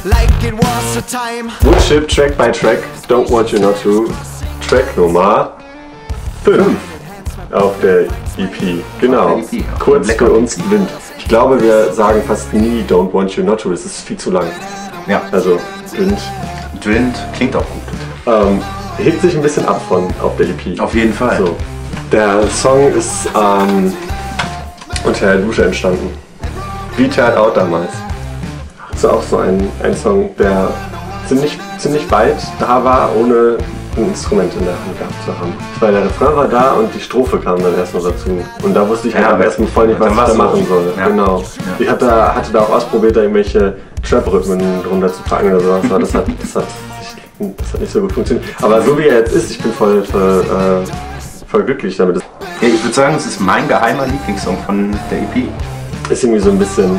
like it was a time. Woodchip, Track by Track, Don't Want You Not To, Track Nummer 5 auf der EP. Genau, kurz für uns Wind. Ich glaube, wir sagen fast nie Don't Want You Not To, das ist viel zu lang. Ja. Also Wind. Wind klingt auch gut. Hebt sich ein bisschen ab von auf der EP. Auf jeden Fall. So. Der Song ist unter der Dusche entstanden. Wie Tired Out damals. Das ist auch so ein Song, der ziemlich weit da war, ohne ein Instrument in der Hand gehabt zu haben. Weil der Refrain war da und die Strophe kam dann erstmal dazu. Und da wusste ich halt erstmal voll nicht, was ich da machen soll. Ja. Genau. Ja. Ich hatte da auch ausprobiert, da irgendwelche Trap-Rhythmen drunter zu packen oder sowas, aber das hat nicht so gut funktioniert. Aber so wie er jetzt ist, ich bin voll glücklich damit. Ja, ich würde sagen, es ist mein geheimer Lieblingssong von der EP. Ist irgendwie so ein bisschen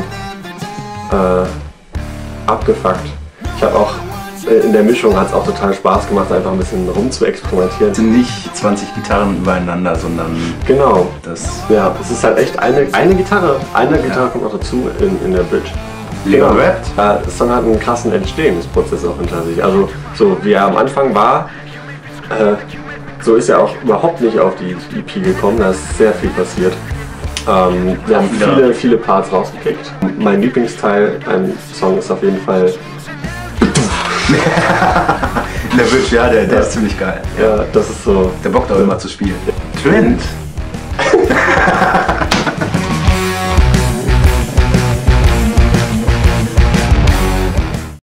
abgefuckt. Ich habe auch in der Mischung hat es auch total Spaß gemacht, einfach ein bisschen rum zu experimentieren. Es sind nicht 20 Gitarren übereinander, sondern genau. Ja, es ist halt echt eine Gitarre. Eine Gitarre kommt noch dazu in der Bridge. Leon rappt. Der Song hat einen krassen Entstehungsprozess auch hinter sich. Also so wie er am Anfang war, so ist er auch überhaupt nicht auf die EP gekommen. Da ist sehr viel passiert. Wir haben viele Parts rausgekickt. Mein Lieblingsteil beim Song ist auf jeden Fall der Bridge, ja, der ist ziemlich geil. Ja, das ist so. Der bockt auch immer zu spielen. Trend